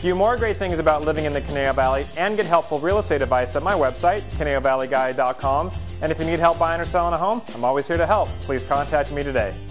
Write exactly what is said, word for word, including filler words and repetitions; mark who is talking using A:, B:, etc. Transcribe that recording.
A: few more great things about living in the Conejo Valley and get helpful real estate advice at my website, conejo valley guide dot com. And if you need help buying or selling a home, I'm always here to help. Please contact me today.